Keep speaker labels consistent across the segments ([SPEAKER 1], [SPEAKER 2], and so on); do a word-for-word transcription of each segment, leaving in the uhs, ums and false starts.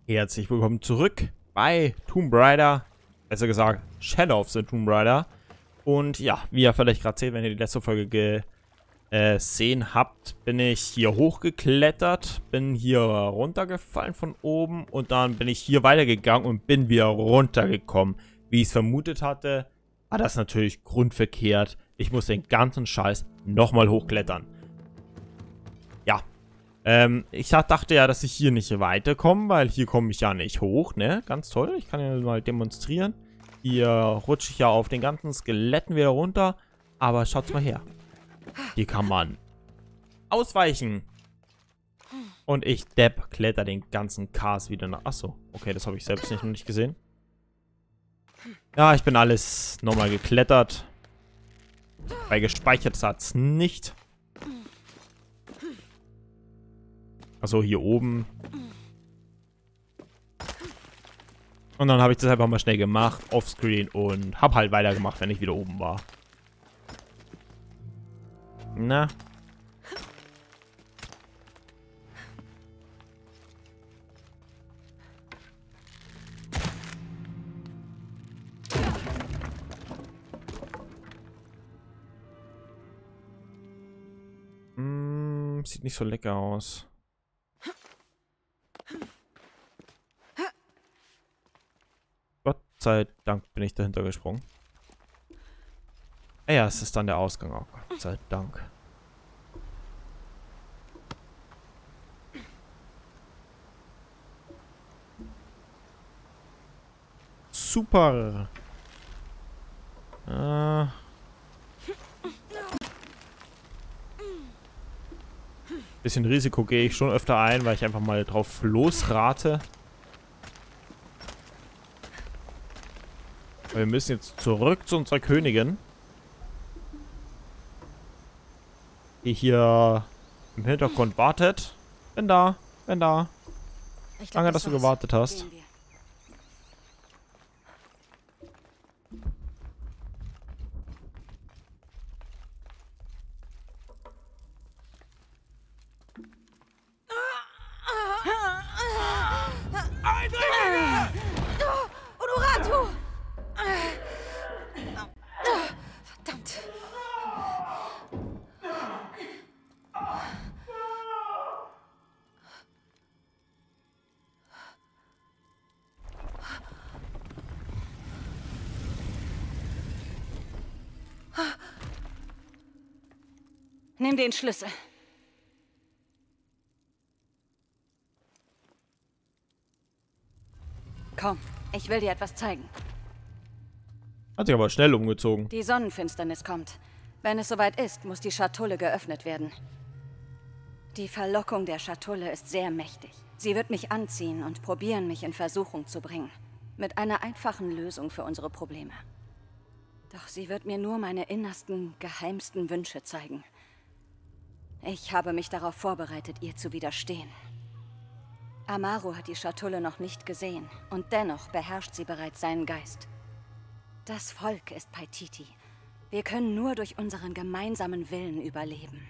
[SPEAKER 1] Herzlich willkommen zurück bei Tomb Raider, besser gesagt Shadow of the Tomb Raider. Und ja, wie ihr vielleicht gerade seht, wenn ihr die letzte Folge gesehen habt, bin ich hier hochgeklettert, bin hier runtergefallen von oben und dann bin ich hier weitergegangen und bin wieder runtergekommen. Wie ich es vermutet hatte, war das natürlich grundverkehrt. Ich muss den ganzen Scheiß nochmal hochklettern. Ja. Ähm, ich dachte ja, dass ich hier nicht weiterkomme, weil hier komme ich ja nicht hoch, ne? Ganz toll. Ich kann ja mal demonstrieren. Hier rutsche ich ja auf den ganzen Skeletten wieder runter. Aber schaut's mal her. Hier kann man ausweichen. Und ich, Depp, kletter den ganzen Cars wieder nach. Achso, okay, das habe ich selbst nicht, noch nicht gesehen. Ja, ich bin alles nochmal geklettert. Weil gespeichert hat's nicht. Also hier oben. Und dann habe ich das einfach mal schnell gemacht, offscreen, und habe halt weitergemacht, wenn ich wieder oben war. Na. Mm, sieht nicht so lecker aus. Gott sei Dank bin ich dahinter gesprungen. Ja, es ist dann der Ausgang. Oh Gott sei Dank. Super. Äh. Bisschen Risiko gehe ich schon öfter ein, weil ich einfach mal drauf losrate. Wir müssen jetzt zurück zu unserer Königin. Die hier im Hintergrund wartet. Bin da, bin da.
[SPEAKER 2] Ich glaub,
[SPEAKER 1] Danke,
[SPEAKER 2] das
[SPEAKER 1] dass du
[SPEAKER 2] war's.
[SPEAKER 1] gewartet hast.
[SPEAKER 2] Gehen wir. Eindringlinge! Honoratu! Verdammt! Nimm den Schlüssel. Komm, ich will dir etwas zeigen.
[SPEAKER 1] Hat sich aber schnell umgezogen.
[SPEAKER 2] Die Sonnenfinsternis kommt. Wenn es soweit ist, muss die Schatulle geöffnet werden. Die Verlockung der Schatulle ist sehr mächtig. Sie wird mich anziehen und probieren, mich in Versuchung zu bringen. Mit einer einfachen Lösung für unsere Probleme. Doch sie wird mir nur meine innersten, geheimsten Wünsche zeigen. Ich habe mich darauf vorbereitet, ihr zu widerstehen. Amaru hat die Schatulle noch nicht gesehen und dennoch beherrscht sie bereits seinen Geist. Das Volk ist Paititi. Wir können nur durch unseren gemeinsamen Willen überleben.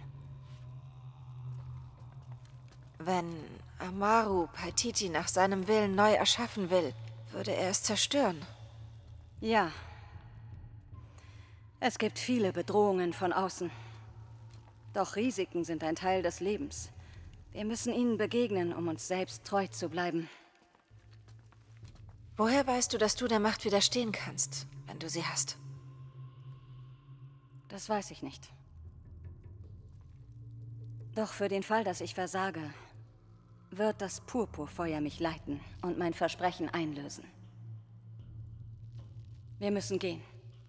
[SPEAKER 3] Wenn Amaru Paititi nach seinem Willen neu erschaffen will, würde er es zerstören.
[SPEAKER 2] Ja. Es gibt viele Bedrohungen von außen. Doch Risiken sind ein Teil des Lebens. Wir müssen ihnen begegnen, um uns selbst treu zu bleiben.
[SPEAKER 3] Woher weißt du, dass du der Macht widerstehen kannst, wenn du sie hast?
[SPEAKER 2] Das weiß ich nicht. Doch für den Fall, dass ich versage, wird das Purpurfeuer mich leiten und mein Versprechen einlösen. Wir müssen gehen.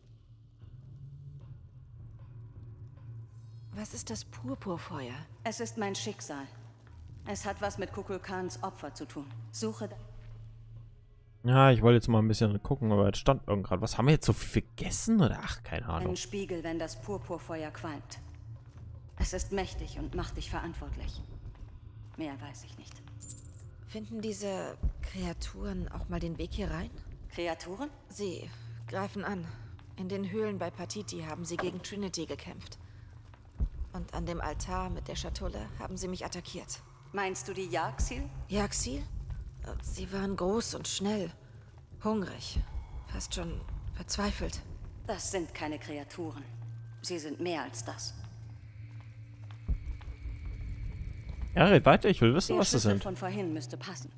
[SPEAKER 3] Was ist das Purpurfeuer?
[SPEAKER 2] Es ist mein Schicksal. Es hat was mit Kukulkans Opfer zu tun. Suche...
[SPEAKER 1] Ja, ich wollte jetzt mal ein bisschen gucken, aber jetzt stand irgendwann. Was haben wir jetzt so viel vergessen? Oder ach, keine Ahnung.
[SPEAKER 2] einen Spiegel, wenn das Purpurfeuer qualmt. Es ist mächtig und macht dich verantwortlich. Mehr weiß ich nicht.
[SPEAKER 3] Finden diese Kreaturen auch mal den Weg hier rein?
[SPEAKER 2] Kreaturen?
[SPEAKER 3] Sie greifen an. In den Höhlen bei Paititi haben sie gegen Trinity gekämpft. Und an dem Altar mit der Schatulle haben sie mich attackiert.
[SPEAKER 2] Meinst du die Yaxil?
[SPEAKER 3] Yaxil? Sie waren groß und schnell. Hungrig. Fast schon verzweifelt.
[SPEAKER 2] Das sind keine Kreaturen. Sie sind mehr als das.
[SPEAKER 1] Ja, red weiter, ich will wissen,
[SPEAKER 2] Der
[SPEAKER 1] was das
[SPEAKER 2] Schlüssel
[SPEAKER 1] sind.
[SPEAKER 2] von vorhin müsste passen.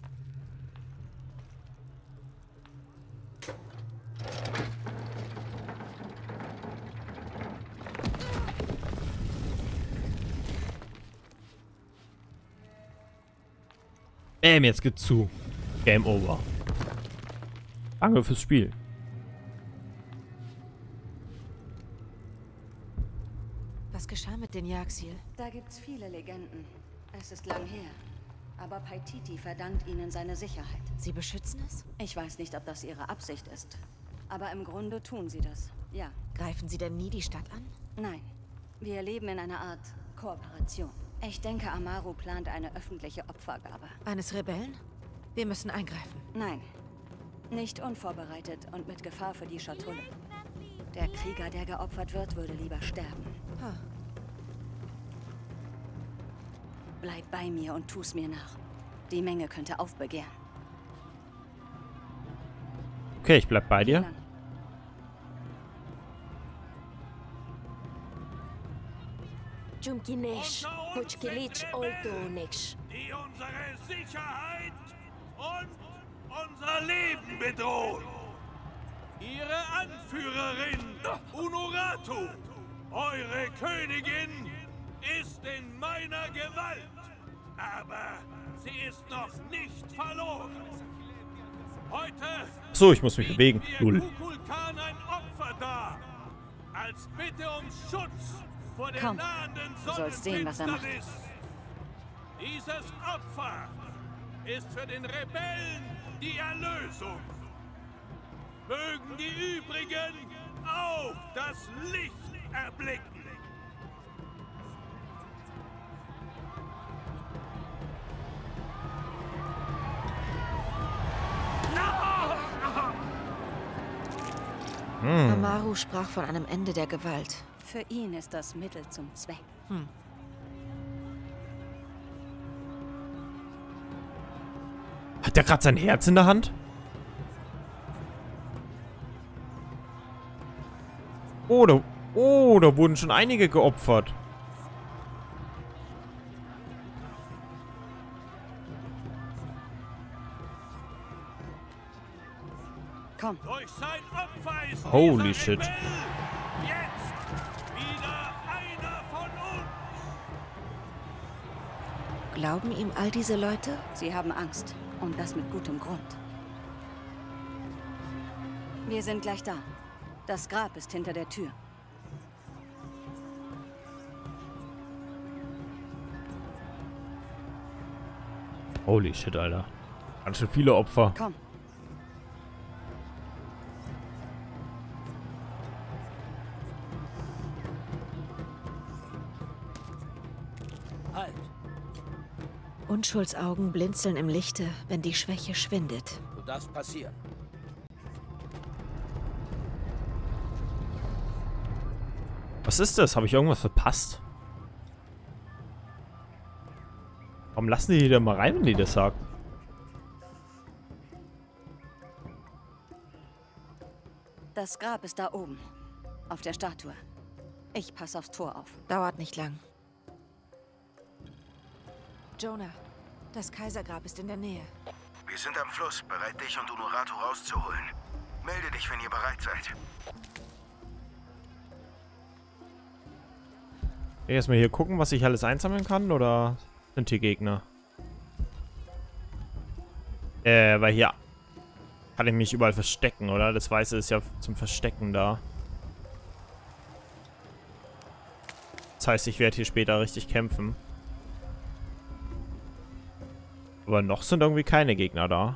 [SPEAKER 1] Bäm, jetzt geht's zu. Game over. Danke fürs Spiel.
[SPEAKER 3] Was geschah mit den Jagdsil?
[SPEAKER 2] Da gibt's viele Legenden. Es ist lang her. Aber Paititi verdankt ihnen seine Sicherheit.
[SPEAKER 3] Sie beschützen es?
[SPEAKER 2] Ich weiß nicht, ob das ihre Absicht ist. Aber im Grunde tun sie das. Ja.
[SPEAKER 3] Greifen sie denn nie die Stadt an?
[SPEAKER 2] Nein. Wir leben in einer Art Kooperation. Ich denke, Amaru plant eine öffentliche Opfergabe.
[SPEAKER 3] Eines Rebellen? Wir müssen eingreifen.
[SPEAKER 2] Nein. Nicht unvorbereitet und mit Gefahr für die Schatulle. Der Krieger, der geopfert wird, würde lieber sterben.
[SPEAKER 3] Huh.
[SPEAKER 2] Bleib bei mir und tu's mir nach. Die Menge könnte aufbegehren.
[SPEAKER 1] Okay, ich bleib bei dir.
[SPEAKER 2] Lang.
[SPEAKER 4] Jumkinesh, Hochkilich Oldonesh.
[SPEAKER 5] Die unsere Sicherheit und unser Leben bedrohen. Ihre Anführerin, Unuratu, eure Königin, ist in meiner Gewalt. Aber sie ist noch nicht verloren. Heute
[SPEAKER 1] So, ich muss mich bewegen.
[SPEAKER 5] wir
[SPEAKER 1] Null.
[SPEAKER 5] Kukulkan ein Opfer dar. Als Bitte um Schutz vor der
[SPEAKER 2] Komm,
[SPEAKER 5] nahenden
[SPEAKER 2] du sollst sehen, was er macht.
[SPEAKER 5] Sonnenfinsternis. Dieses Opfer ist für den Rebellen die Erlösung. Mögen die übrigen auch das Licht erblicken.
[SPEAKER 3] Amaru sprach von einem Ende der Gewalt.
[SPEAKER 2] Für ihn ist das Mittel zum Zweck.
[SPEAKER 3] Hm.
[SPEAKER 1] Hat der gerade sein Herz in der Hand? Oh, da, oh, da wurden schon einige geopfert.
[SPEAKER 2] Komm,
[SPEAKER 5] Durch sein Opfer ist
[SPEAKER 1] Holy
[SPEAKER 5] dieser
[SPEAKER 1] shit.
[SPEAKER 5] Rebell jetzt wieder einer von uns.
[SPEAKER 3] Glauben ihm all diese Leute?
[SPEAKER 2] sie haben Angst. Und das mit gutem Grund. Wir sind gleich da. Das Grab ist hinter der Tür.
[SPEAKER 1] Holy shit, Alter. Ganz schön viele Opfer.
[SPEAKER 2] Komm.
[SPEAKER 6] Halt!
[SPEAKER 3] Unschuldsaugen blinzeln im Lichte, wenn die Schwäche schwindet.
[SPEAKER 6] Du darfst passieren.
[SPEAKER 1] Was ist das? Habe ich irgendwas verpasst? Warum lassen die da mal rein, wenn die das sagen?
[SPEAKER 2] Das Grab ist da oben. Auf der Statue. Ich passe aufs Tor auf.
[SPEAKER 3] Dauert nicht lang. Jonah, das Kaisergrab ist in der Nähe.
[SPEAKER 7] Wir sind am Fluss, bereit dich und Unuratu rauszuholen. Melde dich, wenn ihr bereit seid.
[SPEAKER 1] Erstmal hier gucken, was ich alles einsammeln kann, oder sind hier Gegner? Äh, weil hier kann ich mich überall verstecken, oder? Das Weiße ist ja zum Verstecken da. Das heißt, ich werde hier später richtig kämpfen. Aber noch sind irgendwie keine Gegner da.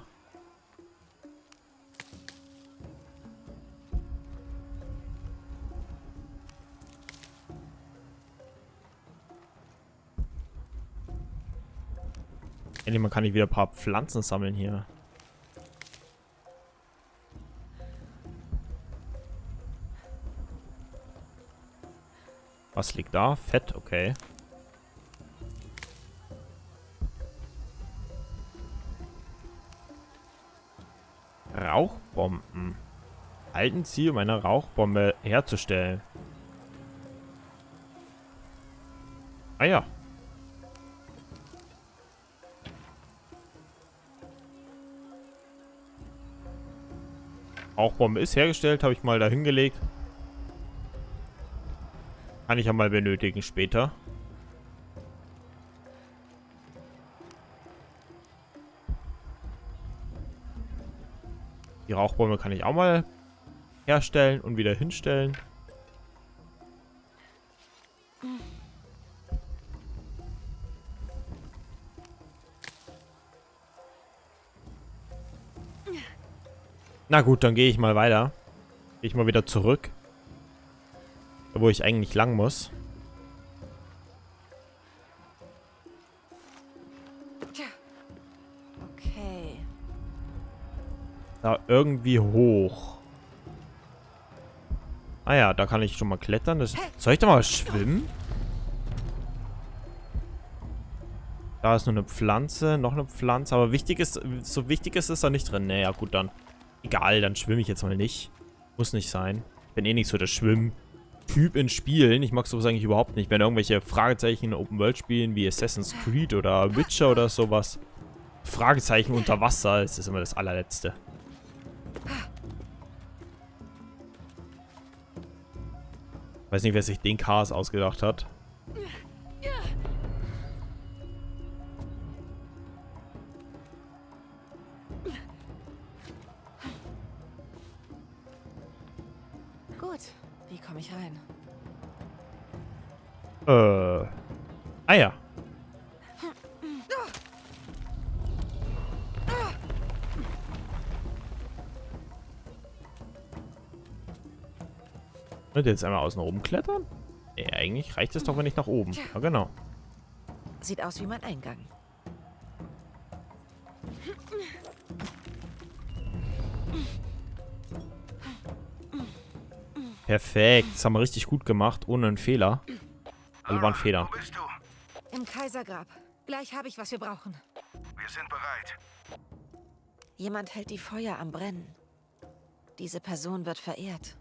[SPEAKER 1] Endlich mal kann ich wieder ein paar Pflanzen sammeln hier. Was liegt da? Fett, okay. Rauchbomben. Halten Sie, um eine Rauchbombe herzustellen. Ah ja. Rauchbombe ist hergestellt, habe ich mal da hingelegt. Kann ich ja mal benötigen später. Die Rauchbombe kann ich auch mal herstellen und wieder hinstellen. Na gut, dann gehe ich mal weiter. Gehe ich mal wieder zurück. Da, wo ich eigentlich lang muss.
[SPEAKER 3] Okay.
[SPEAKER 1] Da irgendwie hoch. Ah ja, da kann ich schon mal klettern. Das, soll ich da mal schwimmen? Da ist nur eine Pflanze, noch eine Pflanze. Aber wichtig ist, so wichtig ist es da nicht drin. Naja, gut, dann. Egal, dann schwimme ich jetzt mal nicht. Muss nicht sein. Bin eh nicht so der Schwimm-Typ in Spielen. Ich mag sowas eigentlich überhaupt nicht. Wenn irgendwelche Fragezeichen in Open-World-Spielen wie Assassin's Creed oder Witcher oder sowas. Fragezeichen unter Wasser, das ist immer das allerletzte. Weiß nicht, wer sich den Chaos ausgedacht hat.
[SPEAKER 3] Gut. Wie komme ich rein?
[SPEAKER 1] Äh. Ah ja. Und jetzt einmal außen rum klettern? Nee, eigentlich reicht es doch, wenn ich nach oben. Ja, genau.
[SPEAKER 3] Sieht aus wie mein Eingang.
[SPEAKER 1] Perfekt. Das haben wir richtig gut gemacht, ohne einen Fehler. Alle waren Federn.
[SPEAKER 7] Wo bist du?
[SPEAKER 3] Im Kaisergrab. Gleich habe ich, was wir brauchen.
[SPEAKER 7] Wir sind bereit.
[SPEAKER 3] Jemand hält die Feuer am Brennen. Diese Person wird verehrt.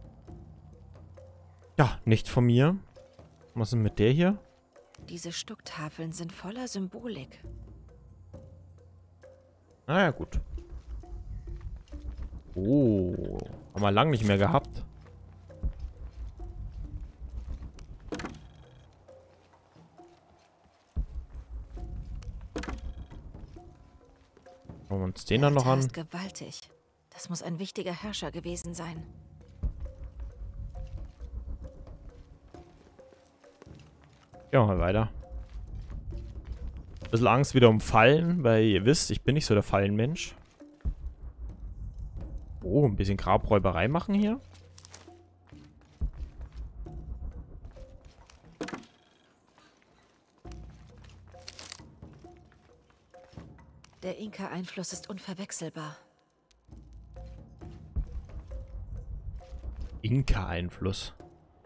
[SPEAKER 1] Ja, nicht von mir. Was ist denn mit der hier?
[SPEAKER 3] Diese Stucktafeln sind voller Symbolik.
[SPEAKER 1] Na ja, gut. Oh. Haben wir lange nicht mehr gehabt. Schauen wir uns den dann noch
[SPEAKER 3] Der
[SPEAKER 1] an.
[SPEAKER 3] ist gewaltig. Das muss ein wichtiger Herrscher gewesen sein.
[SPEAKER 1] Ja, mal weiter. Bisschen Angst wieder um Fallen, weil ihr wisst, ich bin nicht so der Fallenmensch. Oh, ein bisschen Grabräuberei machen hier.
[SPEAKER 3] Der Inka-Einfluss ist unverwechselbar.
[SPEAKER 1] Inka-Einfluss.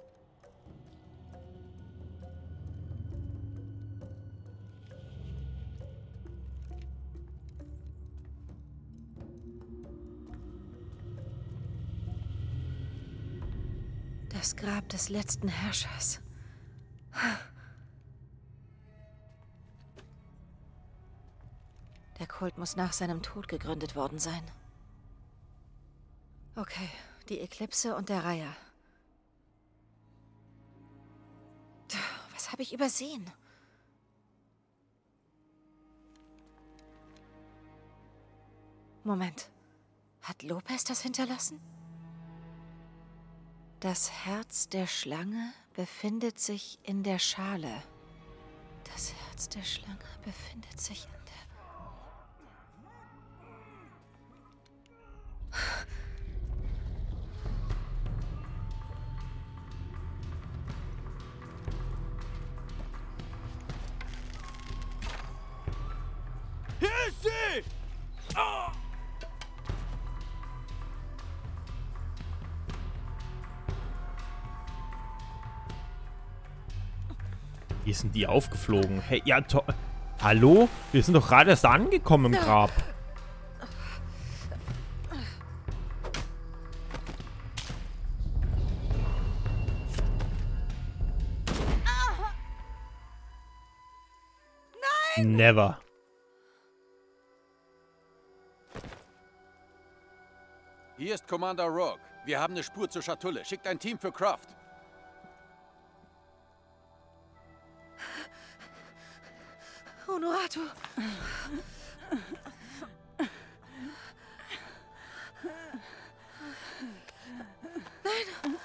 [SPEAKER 3] Das Grab des letzten Herrschers. Der Kult muss nach seinem Tod gegründet worden sein. Okay, die Eklipse und der Reiher. Was habe ich übersehen? Moment. Hat Lopez das hinterlassen? Das Herz der Schlange befindet sich in der Schale. Das Herz der Schlange befindet sich in der...
[SPEAKER 5] Hier ist sie! Ah!
[SPEAKER 1] Wie sind die aufgeflogen? Hey, ja, to hallo? Wir sind doch gerade erst angekommen im Grab. Never.
[SPEAKER 6] Hier ist Commander Rogue. Wir haben eine Spur zur Schatulle. Schickt ein Team für Croft.
[SPEAKER 3] Honorato. Nein.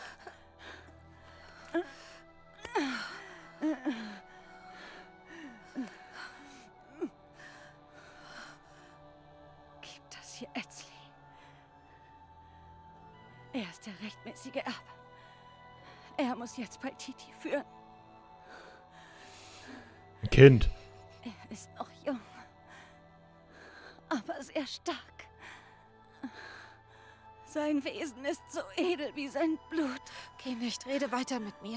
[SPEAKER 2] Gib das hier Etzli. Er ist der rechtmäßige Erbe. Er muss jetzt bei Titi führen.
[SPEAKER 1] Kind.
[SPEAKER 2] Er ist noch jung, aber sehr stark. Sein Wesen ist so edel wie sein Blut.
[SPEAKER 3] Geh nicht, rede weiter mit mir.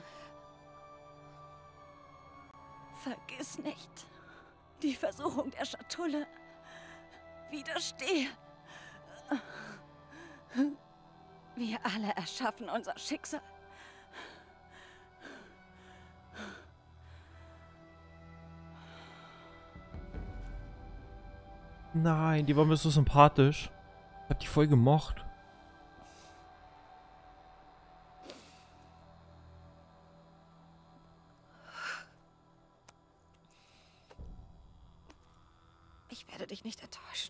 [SPEAKER 2] Vergiss nicht, die Versuchung der Schatulle. Widerstehe. Wir alle erschaffen unser Schicksal.
[SPEAKER 1] Nein, die war mir so sympathisch. Ich hab die voll gemocht.
[SPEAKER 3] Ich werde dich nicht enttäuschen.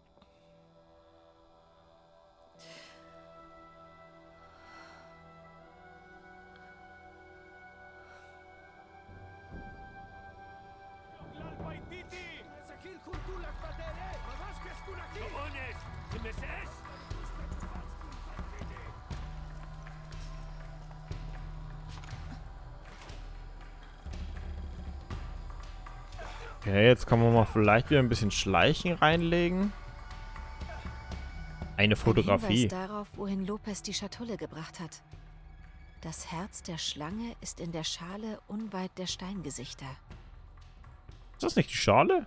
[SPEAKER 1] Okay, jetzt kann man mal vielleicht wieder ein bisschen Schleichen reinlegen. Eine Fotografie.
[SPEAKER 3] Ein Hinweis darauf, wohin Lopez die Schatulle gebracht hat. Das Herz der Schlange ist in der Schale unweit der Steingesichter.
[SPEAKER 1] Ist das nicht die Schale?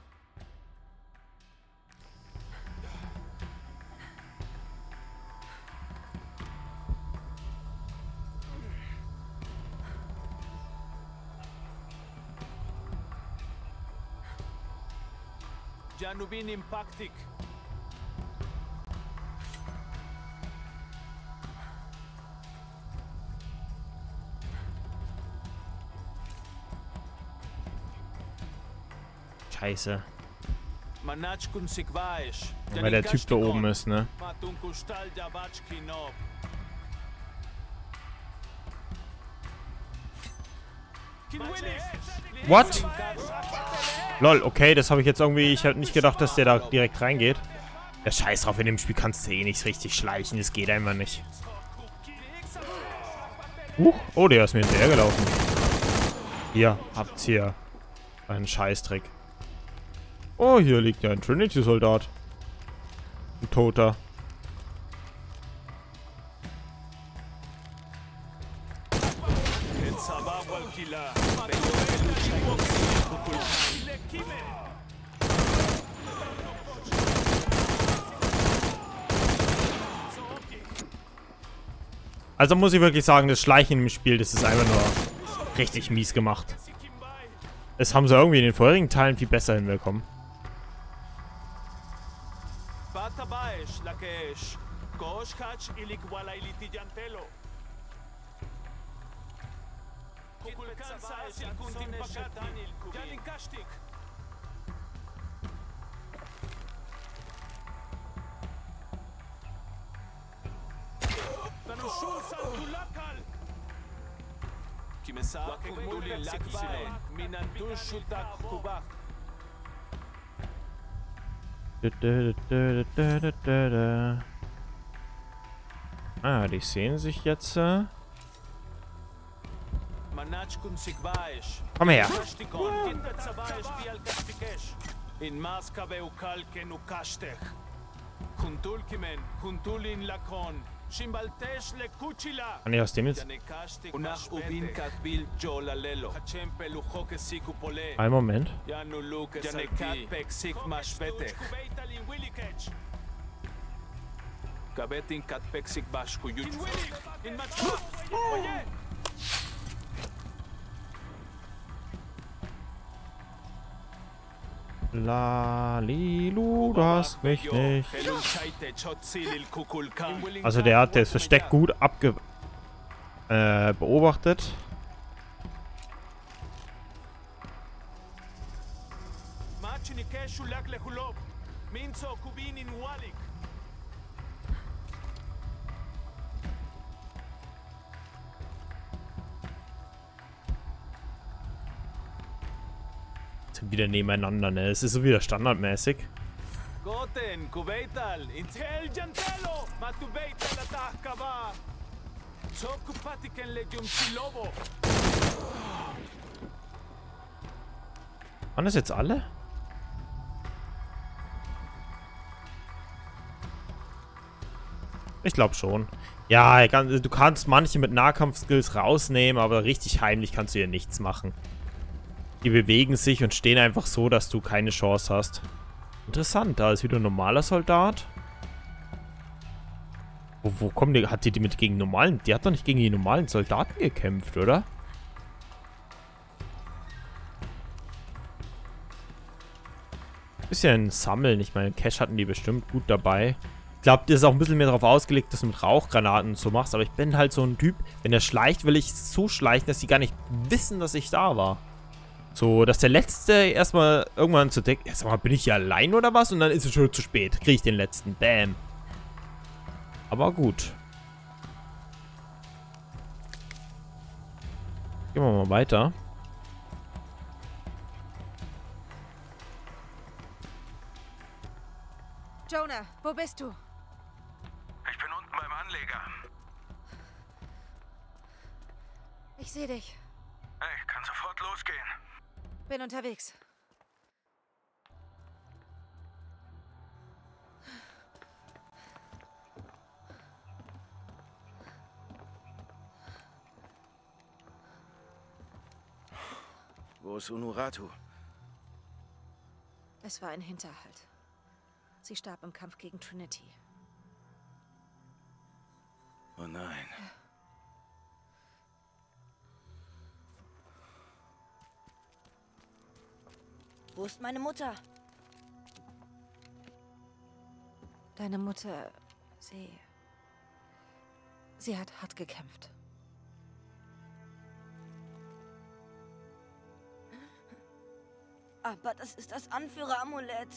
[SPEAKER 5] Janubin Impactic.
[SPEAKER 1] Scheiße.
[SPEAKER 5] Manach kun Sigvaesh.
[SPEAKER 1] Weil der Typ da oben ist, ne? What? Lol, okay, das habe ich jetzt irgendwie... Ich habe nicht gedacht, dass der da direkt reingeht. Ja, scheiß drauf, in dem Spiel kannst du eh nicht richtig schleichen. Das geht einfach nicht. Huch, oh, der ist mir hinterher gelaufen. Hier, habt ihr einen Scheißtrick. Oh, hier liegt ja ein Trinity-Soldat. Ein Toter. Also muss ich wirklich sagen, das Schleichen im Spiel, das ist einfach nur richtig mies gemacht. Das haben sie irgendwie in den vorherigen Teilen viel besser hinbekommen. Ah, die sehen sich jetzt. Äh Komm her. Kann ich aus dem jetzt? Ein Moment. Lalilu, du hast mich nicht. Also der hat das Versteck gut abge... Äh, beobachtet. Sind wieder nebeneinander, ne? Es ist so wieder standardmäßig.
[SPEAKER 5] Goten, Kubeital, Intel Jantelo, Matubeital Atahkaba. Zokupatiken Legium Silobo.
[SPEAKER 1] Waren das jetzt alle? Ich glaube schon. Ja, du kannst manche mit Nahkampfskills rausnehmen, aber richtig heimlich kannst du hier nichts machen. Die bewegen sich und stehen einfach so, dass du keine Chance hast. Interessant, da ist wieder ein normaler Soldat. Wo, wo kommen die? Hat die die mit gegen normalen? Die hat doch nicht gegen die normalen Soldaten gekämpft, oder? Bisschen sammeln. Ich meine, Cash hatten die bestimmt gut dabei. Ich glaube, das ist auch ein bisschen mehr darauf ausgelegt, dass du mit Rauchgranaten so machst. Aber ich bin halt so ein Typ, wenn er schleicht, will ich so schleichen, dass die gar nicht wissen, dass ich da war. So, dass der Letzte erstmal irgendwann zu decken. Ja, sag mal, bin ich hier allein oder was? Und dann ist es schon zu spät. Kriege ich den Letzten. Bam. Aber gut. Gehen wir mal weiter.
[SPEAKER 3] Jonah, wo bist du?
[SPEAKER 7] Ich bin unten beim Anleger.
[SPEAKER 3] Ich sehe dich.
[SPEAKER 7] Hey, kann sofort losgehen.
[SPEAKER 3] Bin unterwegs.
[SPEAKER 7] Wo ist Unuratu?
[SPEAKER 3] Es war ein Hinterhalt. Sie starb im Kampf gegen Trinity.
[SPEAKER 7] Oh nein.
[SPEAKER 4] Wo ist meine Mutter?
[SPEAKER 3] Deine Mutter, sie... Sie hat hart gekämpft.
[SPEAKER 4] Aber das ist das Anführer-Amulett.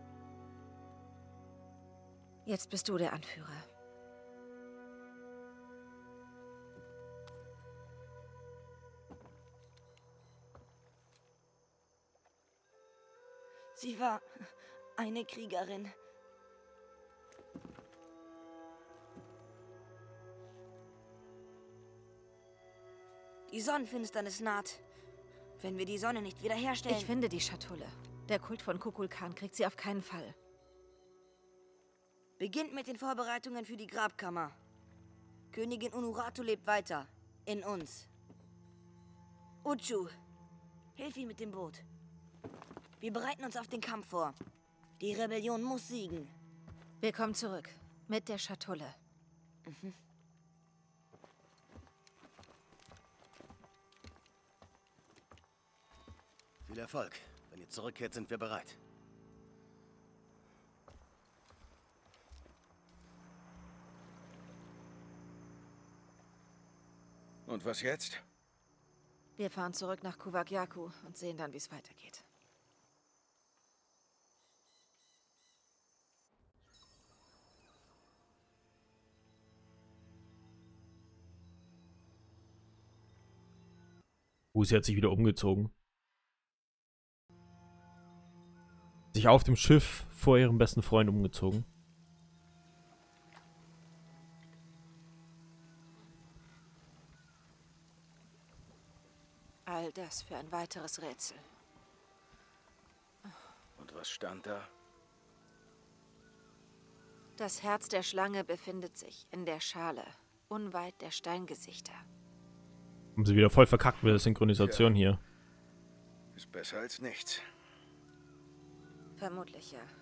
[SPEAKER 3] Jetzt bist du der Anführer.
[SPEAKER 4] Sie war eine Kriegerin. Die Sonnenfinsternis naht. Wenn wir die Sonne nicht wiederherstellen...
[SPEAKER 3] Ich finde die Schatulle. Der Kult von Kukulkan kriegt sie auf keinen Fall.
[SPEAKER 4] Beginnt mit den Vorbereitungen für die Grabkammer. Königin Unuratu lebt weiter. In uns. Uchu, hilf ihm mit dem Boot. Wir bereiten uns auf den Kampf vor. Die Rebellion muss siegen.
[SPEAKER 3] Wir kommen zurück. Mit der Schatulle.
[SPEAKER 4] Mhm.
[SPEAKER 7] Viel Erfolg. Wenn ihr zurückkehrt, sind wir bereit. Und was jetzt?
[SPEAKER 3] Wir fahren zurück nach Kuvakyaku und sehen dann, wie es weitergeht.
[SPEAKER 1] Uh, sie hat sich wieder umgezogen. Sich auf dem Schiff vor ihrem besten Freund umgezogen.
[SPEAKER 3] All das für ein weiteres Rätsel.
[SPEAKER 7] Und was stand da?
[SPEAKER 3] Das Herz der Schlange befindet sich in der Schale, unweit der Steingesichter.
[SPEAKER 1] Haben sie wieder voll verkackt mit der Synchronisation hier.
[SPEAKER 7] Ist besser als nichts.
[SPEAKER 3] Vermutlich, ja.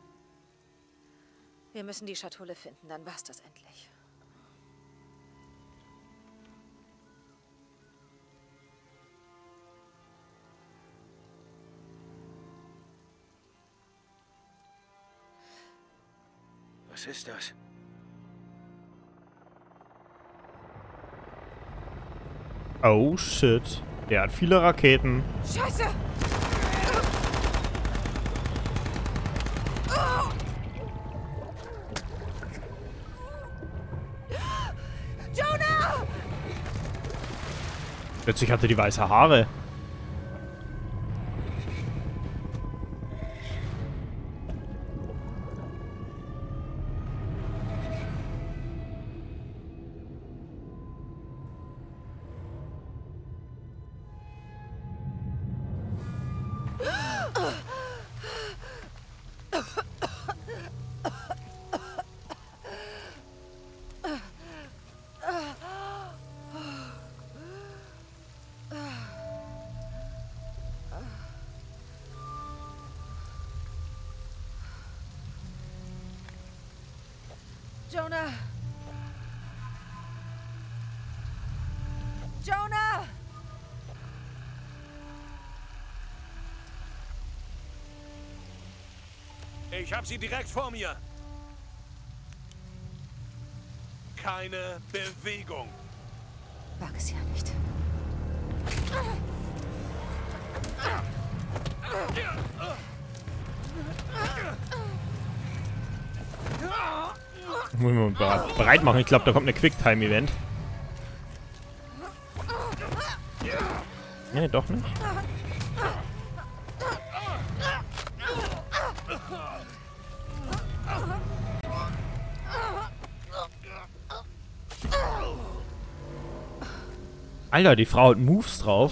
[SPEAKER 3] Wir müssen die Schatulle finden, dann war's das endlich.
[SPEAKER 7] Was ist das?
[SPEAKER 1] Oh shit. Der hat viele Raketen.
[SPEAKER 3] Scheiße! Jonah!
[SPEAKER 1] Plötzlich hatte die weiße Haare.
[SPEAKER 3] Jonah! Jonah!
[SPEAKER 5] Ich habe sie direkt vor mir. Keine Bewegung.
[SPEAKER 3] Wag es ja nicht.
[SPEAKER 1] Muss ich mal bereit machen. Ich glaube, da kommt eine Quicktime-Event. Nee, doch nicht. Alter, die Frau hat Moves drauf.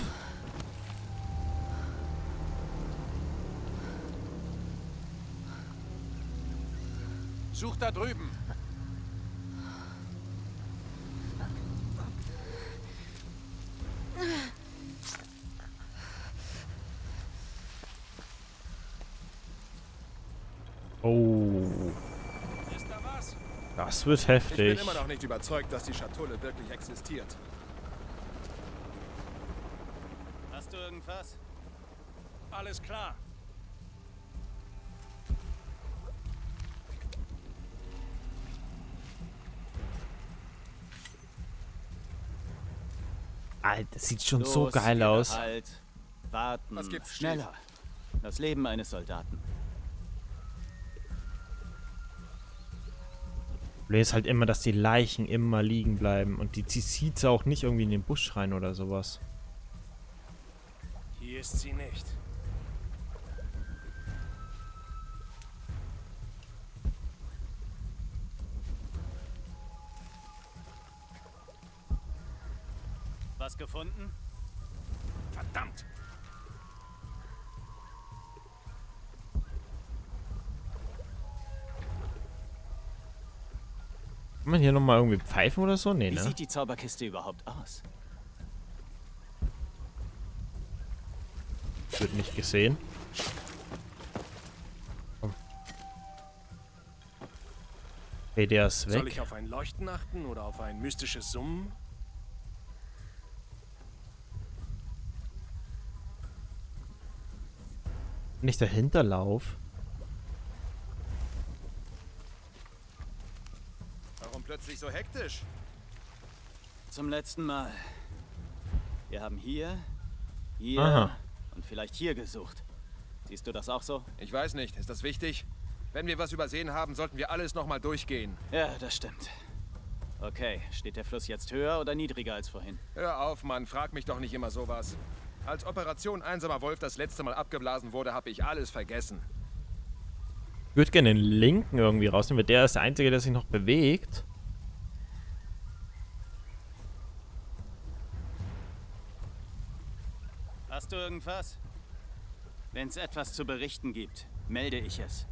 [SPEAKER 6] Such da drüben.
[SPEAKER 1] Oh.
[SPEAKER 5] Ist da was?
[SPEAKER 1] Das wird
[SPEAKER 8] Ich
[SPEAKER 1] heftig.
[SPEAKER 8] bin immer noch nicht überzeugt, dass die Schatulle wirklich existiert.
[SPEAKER 5] Hast du irgendwas? Alles klar.
[SPEAKER 1] Alter, das sieht schon
[SPEAKER 9] Los,
[SPEAKER 1] so geil aus.
[SPEAKER 9] Halt, warten,
[SPEAKER 8] Was gibt's,
[SPEAKER 9] schneller. Das Leben eines Soldaten.
[SPEAKER 1] Problem ist halt immer, dass die Leichen immer liegen bleiben. Und die zieht sie auch nicht irgendwie in den Busch rein oder sowas.
[SPEAKER 5] Hier ist sie nicht.
[SPEAKER 9] Was gefunden?
[SPEAKER 5] Verdammt!
[SPEAKER 1] Kann man hier nochmal irgendwie pfeifen oder so? Nee,
[SPEAKER 9] Wie
[SPEAKER 1] ne?
[SPEAKER 9] sieht die Zauberkiste überhaupt aus?
[SPEAKER 1] Wird nicht gesehen. Komm. Okay, der ist
[SPEAKER 5] Soll ich
[SPEAKER 1] weg.
[SPEAKER 5] auf ein Leuchten achten oder auf ein mystisches Summen?
[SPEAKER 1] Nicht dahinter lauf.
[SPEAKER 8] Warum plötzlich so hektisch?
[SPEAKER 9] Zum letzten Mal. Wir haben hier, hier
[SPEAKER 1] Aha.
[SPEAKER 9] und vielleicht hier gesucht. Siehst du das auch so?
[SPEAKER 8] Ich weiß nicht. Ist das wichtig? Wenn wir was übersehen haben, sollten wir alles nochmal durchgehen.
[SPEAKER 9] Ja, das stimmt. Okay, steht der Fluss jetzt höher oder niedriger als vorhin?
[SPEAKER 8] Hör auf, Mann. Frag mich doch nicht immer sowas. Als Operation Einsamer Wolf das letzte Mal abgeblasen wurde, habe ich alles vergessen.
[SPEAKER 1] Ich würde gerne den linken irgendwie rausnehmen, weil der ist der Einzige, der sich noch bewegt.
[SPEAKER 9] Hast du irgendwas? Wenn es etwas zu berichten gibt, melde ich es.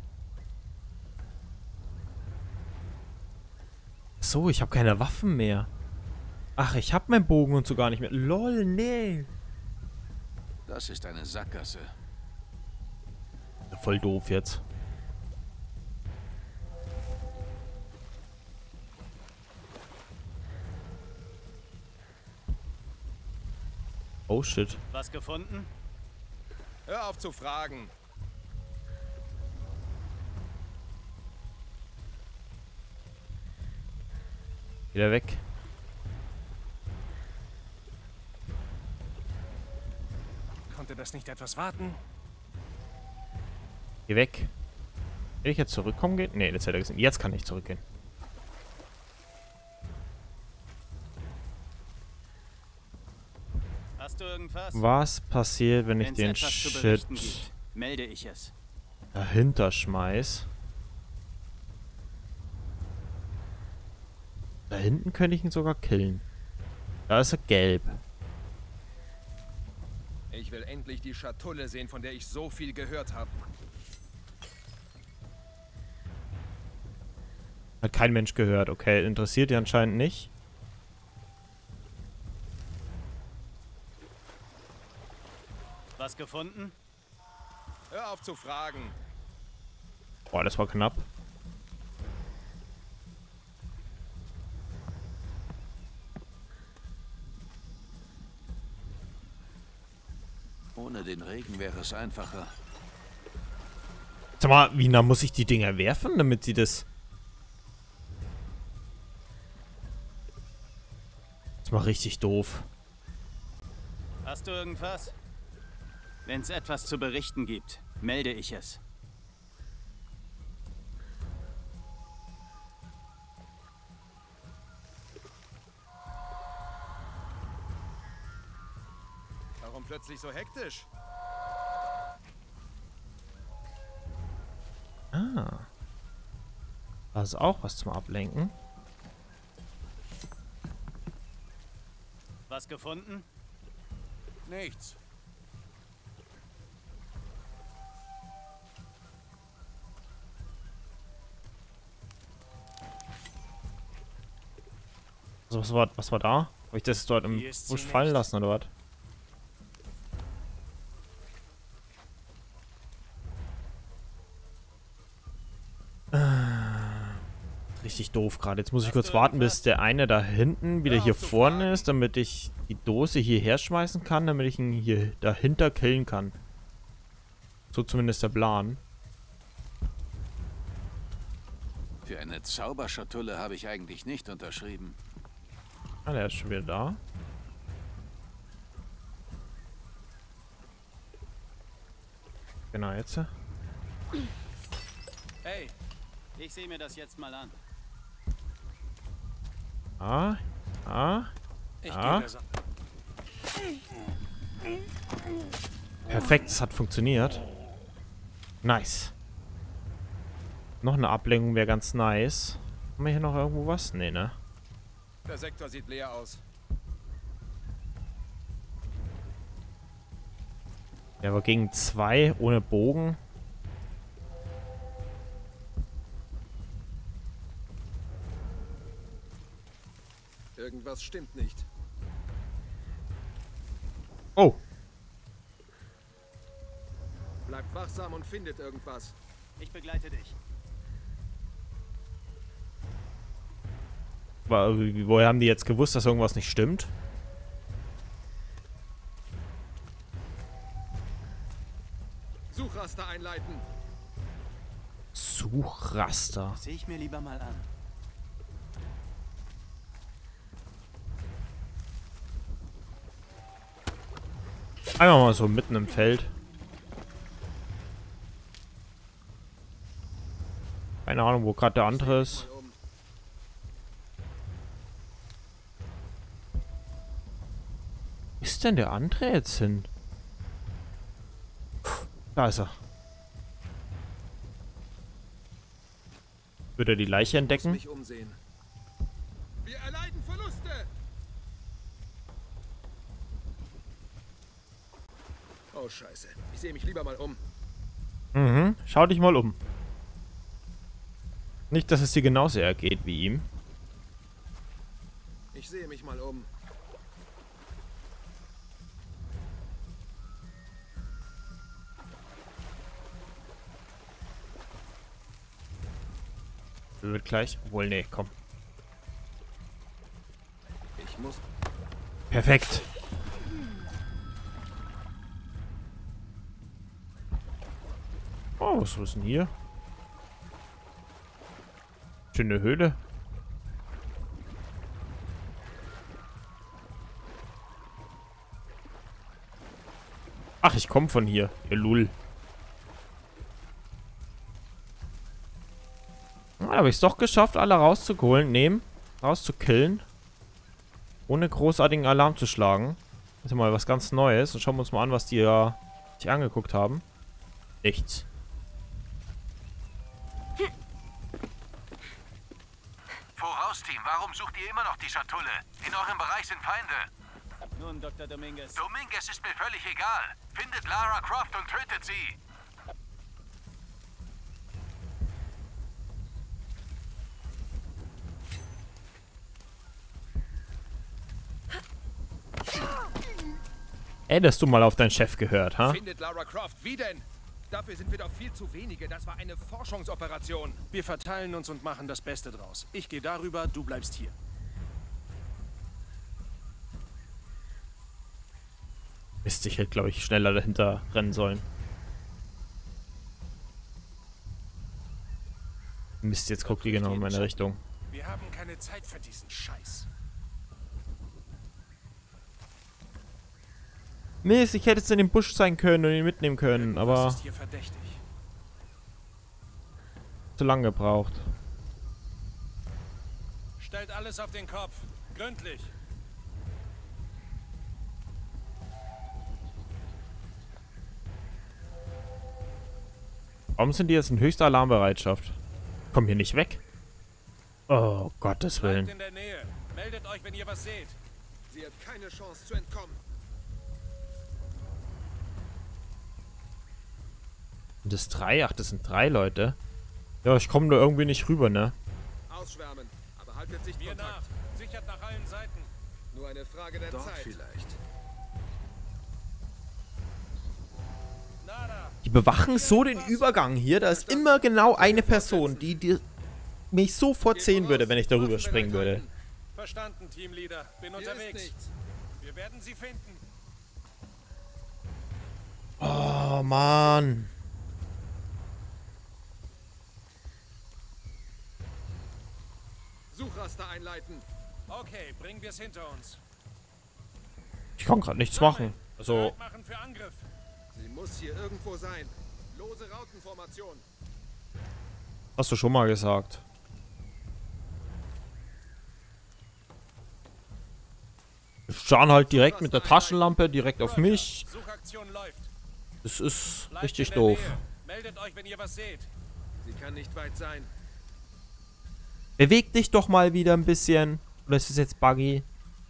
[SPEAKER 1] So, ich habe keine Waffen mehr. Ach, ich habe meinen Bogen und so gar nicht mehr. Lol, nee.
[SPEAKER 6] Das ist eine Sackgasse.
[SPEAKER 1] Voll doof jetzt. Oh shit.
[SPEAKER 9] Was gefunden?
[SPEAKER 8] Hör auf zu fragen.
[SPEAKER 1] Wieder weg.
[SPEAKER 10] Konnte das nicht etwas warten?
[SPEAKER 1] Geh weg. Will ich jetzt zurückkommen gehen? Nee, das hätte er gesehen. Jetzt kann ich zurückgehen.
[SPEAKER 9] Hast du irgendwas?
[SPEAKER 1] Was passiert, wenn ich
[SPEAKER 9] Wenn's
[SPEAKER 1] den
[SPEAKER 9] etwas zu
[SPEAKER 1] Shit
[SPEAKER 9] berichten gibt, melde ich es.
[SPEAKER 1] dahinter schmeiß? Da hinten könnte ich ihn sogar killen. Da ist er gelb.
[SPEAKER 8] Ich will endlich die Schatulle sehen, von der ich so viel gehört habe.
[SPEAKER 1] Hat kein Mensch gehört. Okay, interessiert die anscheinend nicht.
[SPEAKER 9] Was gefunden?
[SPEAKER 8] Hör auf zu fragen.
[SPEAKER 1] Boah, das war knapp.
[SPEAKER 6] Ohne den Regen wäre es einfacher.
[SPEAKER 1] Sag mal, wie nah muss ich die Dinger werfen, damit sie das... Das ist mal richtig doof.
[SPEAKER 9] Hast du irgendwas? Wenn es etwas zu berichten gibt, melde ich es.
[SPEAKER 8] Warum plötzlich so hektisch?
[SPEAKER 1] Ah. Da ist auch was zum Ablenken.
[SPEAKER 9] Was gefunden?
[SPEAKER 6] Nichts.
[SPEAKER 1] Also was war, was war da? Habe ich das dort im
[SPEAKER 10] Hier ist sie
[SPEAKER 1] Busch fallen
[SPEAKER 10] nicht.
[SPEAKER 1] lassen oder was? Richtig doof gerade. Jetzt muss ich kurz warten, bis der eine da hinten wieder hier vorne ist, damit ich die Dose hierher schmeißen kann, damit ich ihn hier dahinter killen kann. So zumindest der Plan.
[SPEAKER 6] Für eine Zauberschatulle habe ich eigentlich nicht unterschrieben.
[SPEAKER 1] Ah, der ist schon wieder da. Genau, jetzt.
[SPEAKER 9] Hey, ich sehe mir das jetzt mal an.
[SPEAKER 1] Ah, ah,
[SPEAKER 10] Ich
[SPEAKER 1] ah.
[SPEAKER 10] gehe der
[SPEAKER 1] Perfekt, es hat funktioniert. Nice. Noch eine Ablenkung wäre ganz nice. Haben wir hier noch irgendwo was? Nee, ne?
[SPEAKER 8] Der Sektor sieht leer aus.
[SPEAKER 1] Ja, aber gegen zwei ohne Bogen.
[SPEAKER 8] Irgendwas stimmt nicht.
[SPEAKER 1] Oh.
[SPEAKER 8] Bleibt wachsam und findet irgendwas.
[SPEAKER 9] Ich begleite dich.
[SPEAKER 1] Wa- wie- Woher haben die jetzt gewusst, dass irgendwas nicht stimmt?
[SPEAKER 8] Suchraster einleiten.
[SPEAKER 1] Suchraster.
[SPEAKER 9] Sehe ich mir lieber mal an.
[SPEAKER 1] Einfach mal so mitten im Feld. Keine Ahnung, wo gerade der andere ist. Wo ist denn der andere jetzt hin? Da ist er. Wird er die Leiche entdecken?
[SPEAKER 8] Mich umsehen. Wir erleiden Verluste. Oh Scheiße. Ich sehe mich lieber mal um.
[SPEAKER 1] Mhm. Schau dich mal um. Nicht, dass es dir genauso ergeht wie ihm.
[SPEAKER 8] Ich sehe mich mal um.
[SPEAKER 1] Wird gleich. Obwohl, nee, komm.
[SPEAKER 8] Ich muss.
[SPEAKER 1] Perfekt. Oh, was ist denn hier? Schöne Höhle. Ach, ich komme von hier. Ihr Lull. Ah, habe ich es doch geschafft, alle rauszuholen, nehmen, rauszukillen. Ohne großartigen Alarm zu schlagen. Das ist ja mal was ganz Neues. Und schauen wir uns mal an, was die ja sich angeguckt haben. Nichts.
[SPEAKER 7] Voraus, Team, warum sucht ihr immer noch die Schatulle? In eurem Bereich sind Feinde.
[SPEAKER 9] Nun, Doktor Dominguez.
[SPEAKER 7] Dominguez ist mir völlig egal. Findet Lara Croft und tötet sie.
[SPEAKER 1] Hättest du mal auf deinen Chef gehört, ha?
[SPEAKER 8] Findet Lara Croft, wie denn? Dafür sind wir doch viel zu wenige. Das war eine Forschungsoperation.
[SPEAKER 10] Wir verteilen uns und machen das Beste draus. Ich gehe darüber, du bleibst hier.
[SPEAKER 1] Mist, ich hätte, glaube ich, schneller dahinter rennen sollen. Mist, jetzt guckt die genau in meine Richtung.
[SPEAKER 10] Wir haben keine Zeit für diesen Scheiß.
[SPEAKER 1] Mist, ich hätte jetzt in dem Busch sein können und ihn mitnehmen können, aber
[SPEAKER 10] ist hier verdächtig.
[SPEAKER 1] zu lange gebraucht.
[SPEAKER 5] Stellt alles auf den Kopf. Gründlich.
[SPEAKER 1] Warum sind die jetzt in höchster Alarmbereitschaft? Komm hier nicht weg. Oh, Gottes Willen.
[SPEAKER 5] Bleibt in der Nähe. Meldet euch, wenn ihr was seht.
[SPEAKER 8] Sie hat keine Chance zu entkommen.
[SPEAKER 1] Sind das drei? Ach, das sind drei Leute. Ja, ich komme da irgendwie nicht rüber, ne?
[SPEAKER 8] Ausschwärmen, aber haltet
[SPEAKER 5] Mir
[SPEAKER 8] Sichtkontakt.
[SPEAKER 5] nach. Sichert nach allen Seiten.
[SPEAKER 8] Nur eine Frage der
[SPEAKER 10] Dort
[SPEAKER 8] Zeit.
[SPEAKER 10] vielleicht.
[SPEAKER 5] Nada.
[SPEAKER 1] Die bewachen so den Übergang hier. Da ist immer genau eine Person, die, die mich sofort sehen würde, wenn ich darüber springen würde.
[SPEAKER 5] Verstanden, Teamleader. Bin
[SPEAKER 8] Hier ist
[SPEAKER 5] unterwegs.
[SPEAKER 8] nichts.
[SPEAKER 5] Wir werden sie finden.
[SPEAKER 1] Oh, Mann.
[SPEAKER 8] Suchraster einleiten.
[SPEAKER 5] Okay, bringen wir es hinter uns.
[SPEAKER 1] Ich kann gerade nichts machen. Also,
[SPEAKER 5] Bereit machen für Angriff.
[SPEAKER 8] Sie muss hier irgendwo sein. Lose Rautenformation.
[SPEAKER 1] hast du schon mal gesagt. Wir starren halt direkt mit der Taschenlampe direkt auf mich.
[SPEAKER 5] Suchaktion läuft.
[SPEAKER 1] Das ist
[SPEAKER 5] Bleibt
[SPEAKER 1] richtig
[SPEAKER 5] in der
[SPEAKER 1] doof.
[SPEAKER 5] Nähe. Meldet euch, wenn ihr was seht.
[SPEAKER 8] Sie kann nicht weit sein.
[SPEAKER 1] Beweg dich doch mal wieder ein bisschen. Oder ist es jetzt buggy?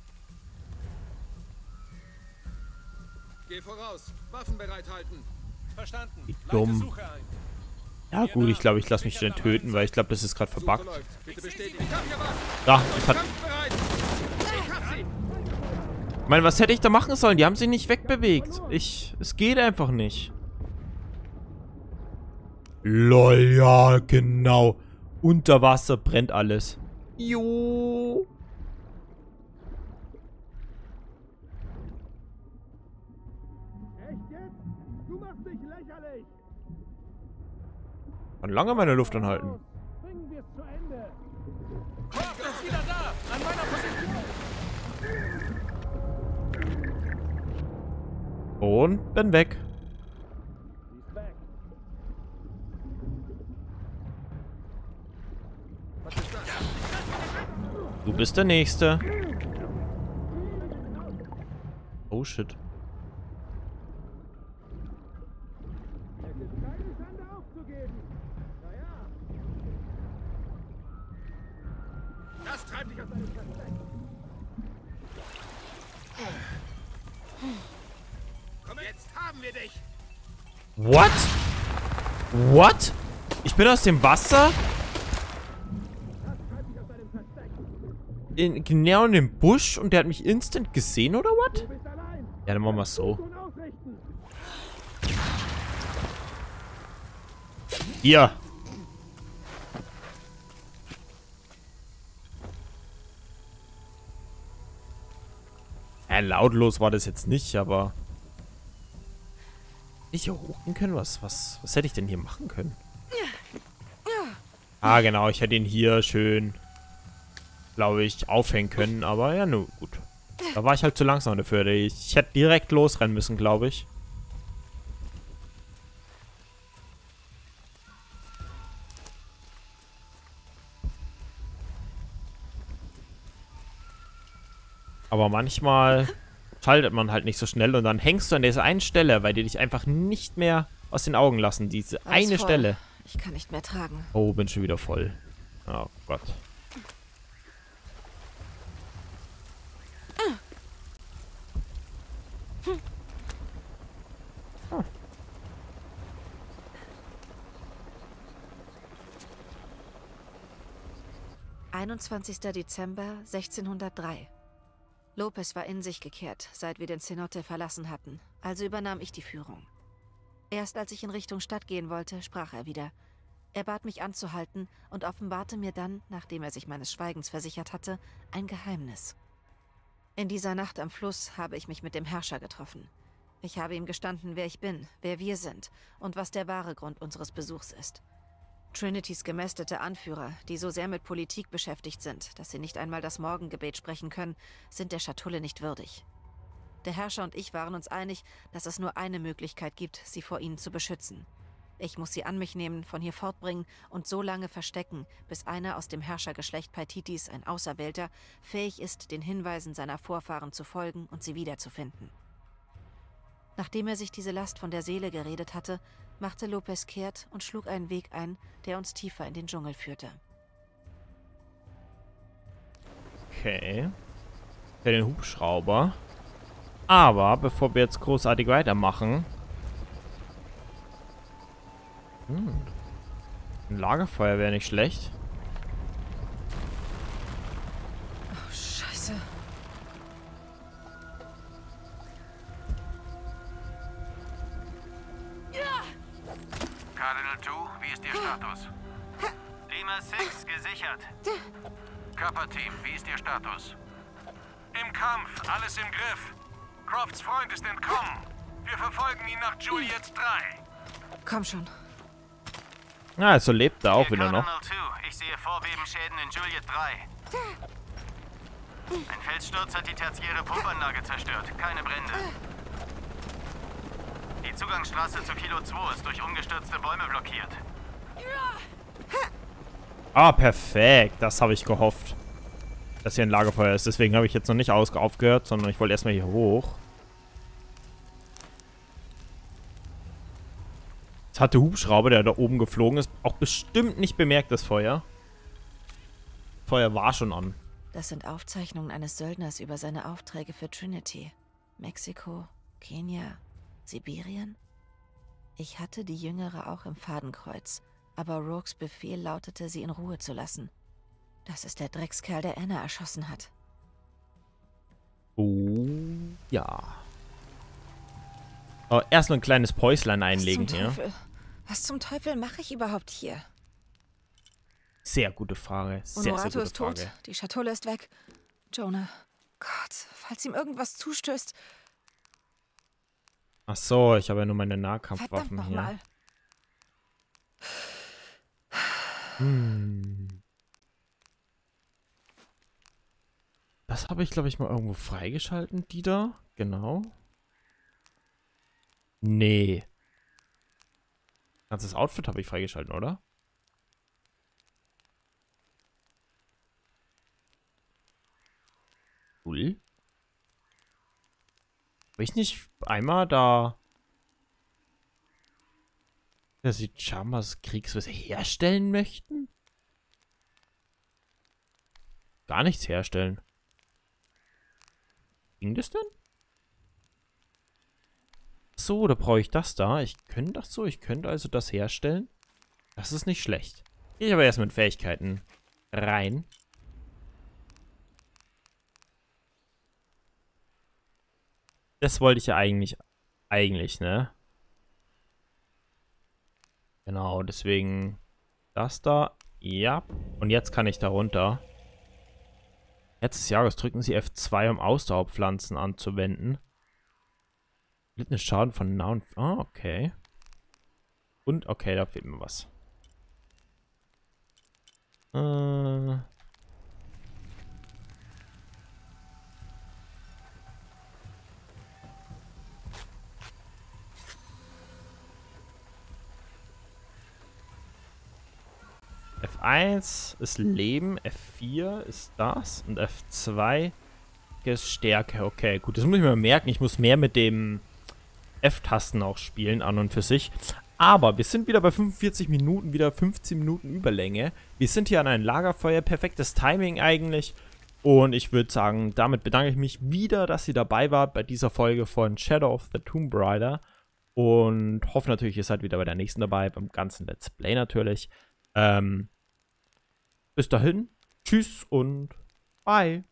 [SPEAKER 8] Geh voraus. Waffen bereithalten.
[SPEAKER 5] Verstanden.
[SPEAKER 1] Wie
[SPEAKER 5] Leite
[SPEAKER 1] dumm.
[SPEAKER 5] Suche ein.
[SPEAKER 1] Ja gut, ich glaube, ich lasse mich schnell töten, weil ich glaube, das ist gerade
[SPEAKER 8] Suche
[SPEAKER 1] verbuggt.
[SPEAKER 8] läuft. Bitte bestätigen. Ich hab hier was.
[SPEAKER 1] Da, das hat...
[SPEAKER 8] Kampfbereit. Ich hab sie.
[SPEAKER 1] Ich meine, was hätte ich da machen sollen? Die haben sich nicht wegbewegt. Ich... Es geht einfach nicht. Lol, ja, genau. Unter Wasser brennt alles. Jo.
[SPEAKER 5] Echt jetzt? Du machst dich lächerlich.
[SPEAKER 1] Kann lange meine Luft anhalten.
[SPEAKER 5] Bringen wir es zu Ende. Croft ist wieder da. An meiner Position.
[SPEAKER 1] Und bin weg.
[SPEAKER 5] Sie ist weg.
[SPEAKER 8] Was ist das?
[SPEAKER 1] Du bist der Nächste. Oh shit.
[SPEAKER 5] Es ist keine Schande aufzugeben. Naja.
[SPEAKER 8] Das treibt dich aus deinem Versteck. Komm, jetzt haben wir dich.
[SPEAKER 1] What? What? Ich bin aus dem Wasser? In, genau in dem Busch und der hat mich instant gesehen, oder what? Ja, dann machen wir es so. Hier. Ja, lautlos war das jetzt nicht, aber... Ich hier hochgehen können? Was, was, was hätte ich denn hier machen können? Ah, genau, ich hätte ihn hier schön, glaube ich, aufhängen können, aber ja, nur gut. Da war ich halt zu langsam dafür. Ich hätte direkt losrennen müssen, glaube ich. Aber manchmal schaltet man halt nicht so schnell und dann hängst du an dieser einen Stelle, weil die dich einfach nicht mehr aus den Augen lassen. Diese
[SPEAKER 3] Alles
[SPEAKER 1] eine
[SPEAKER 3] voll.
[SPEAKER 1] Stelle.
[SPEAKER 3] Ich kann nicht mehr tragen.
[SPEAKER 1] Oh, bin schon wieder voll. Oh Gott. Ah.
[SPEAKER 3] einundzwanzigster Dezember sechzehnhundertdrei. Lopez war in sich gekehrt, seit wir den Cenote verlassen hatten, also übernahm ich die Führung. Erst als ich in Richtung Stadt gehen wollte, sprach er wieder. Er bat mich anzuhalten und offenbarte mir dann, nachdem er sich meines Schweigens versichert hatte, ein Geheimnis. In dieser Nacht am Fluss habe ich mich mit dem Herrscher getroffen. Ich habe ihm gestanden, wer ich bin, wer wir sind und was der wahre Grund unseres Besuchs ist. Trinitys gemästete Anführer, die so sehr mit Politik beschäftigt sind, dass sie nicht einmal das Morgengebet sprechen können, sind der Schatulle nicht würdig. Der Herrscher und ich waren uns einig, dass es nur eine Möglichkeit gibt, sie vor ihnen zu beschützen. Ich muss sie an mich nehmen, von hier fortbringen und so lange verstecken, bis einer aus dem Herrschergeschlecht Paititis, ein Auserwählter, fähig ist, den Hinweisen seiner Vorfahren zu folgen und sie wiederzufinden. Nachdem er sich diese Last von der Seele geredet hatte, machte Lopez kehrt und schlug einen Weg ein, der uns tiefer in den Dschungel führte.
[SPEAKER 1] Okay. Ja, den Hubschrauber. Aber bevor wir jetzt großartig weitermachen... Hm. Ein Lagerfeuer wäre nicht schlecht.
[SPEAKER 3] Oh, Scheiße.
[SPEAKER 7] Cardinal zwei, wie ist Ihr Status?
[SPEAKER 9] Lima sechs gesichert.
[SPEAKER 7] Kappa-Team, wie ist Ihr Status?
[SPEAKER 5] Im Kampf, alles im Griff. Crofts Freund ist entkommen. Wir verfolgen ihn nach Juliet drei.
[SPEAKER 3] Komm schon.
[SPEAKER 1] Ah, also lebt er auch
[SPEAKER 9] Hier
[SPEAKER 1] wieder noch.
[SPEAKER 9] Cardinal zwei, ich sehe Vorbebenschäden in Juliet drei. Ein Felssturz hat die tertiäre Pumpanlage zerstört. Keine Brände. Die Zugangsstraße zu Kilo zwei ist durch umgestürzte Bäume blockiert.
[SPEAKER 1] Ah, perfekt. Das habe ich gehofft. Dass hier ein Lagerfeuer ist. Deswegen habe ich jetzt noch nicht aus aufgehört, sondern ich wollte erstmal hier hoch. Jetzt hat der Hubschrauber, der da oben geflogen ist, auch bestimmt nicht bemerkt, das Feuer. Feuer war schon an.
[SPEAKER 3] Das sind Aufzeichnungen eines Söldners über seine Aufträge für Trinity. Mexiko, Kenia, Sibirien? Ich hatte die Jüngere auch im Fadenkreuz, aber Rourkes Befehl lautete, sie in Ruhe zu lassen. Das ist der Dreckskerl, der Anna erschossen hat.
[SPEAKER 1] Oh, ja. Oh, erstmal ein kleines Päuslein einlegen
[SPEAKER 3] Was zum
[SPEAKER 1] hier.
[SPEAKER 3] Teufel? Was zum Teufel mache ich überhaupt hier?
[SPEAKER 1] Sehr gute Frage. Sehr, sehr
[SPEAKER 3] Honorato
[SPEAKER 1] gute
[SPEAKER 3] ist
[SPEAKER 1] Frage.
[SPEAKER 3] tot, die Schatulle ist weg. Jonah, Gott, falls ihm irgendwas zustößt.
[SPEAKER 1] Ach so, ich habe ja nur meine
[SPEAKER 3] Verdammt
[SPEAKER 1] Nahkampfwaffen hier.
[SPEAKER 3] nochmal.
[SPEAKER 1] Hm. Das habe ich, glaube ich, mal irgendwo freigeschalten, die da. Genau. Nee. Ganzes Outfit habe ich freigeschalten, oder? Cool. Habe ich nicht einmal da... dass die Chamas Kriegswisse herstellen möchten? Gar nichts herstellen. Ging das denn? So, da brauche ich das da. Ich könnte das so. Ich könnte also das herstellen. Das ist nicht schlecht. Gehe ich aber erst mit Fähigkeiten rein. Das wollte ich ja eigentlich, eigentlich, ne? Genau, deswegen das da. Ja. Und jetzt kann ich da runter. Jetzt des Jahres drücken Sie F zwei, um Ausdauerpflanzen anzuwenden. Littene Schaden von nah und... Ah, okay. Und, okay, da fehlt mir was. Äh... F eins ist Leben, F vier ist das und F zwei ist Stärke. Okay, gut. Das muss ich mir merken. Ich muss mehr mit dem F-Tasten auch spielen, an und für sich. Aber wir sind wieder bei fünfundvierzig Minuten, wieder fünfzehn Minuten Überlänge. Wir sind hier an einem Lagerfeuer. Perfektes Timing eigentlich. Und ich würde sagen, damit bedanke ich mich wieder, dass ihr dabei wart bei dieser Folge von Shadow of the Tomb Raider. Und hoffe natürlich, ihr seid wieder bei der nächsten dabei, beim ganzen Let's Play natürlich. Ähm, bis dahin, tschüss und bye.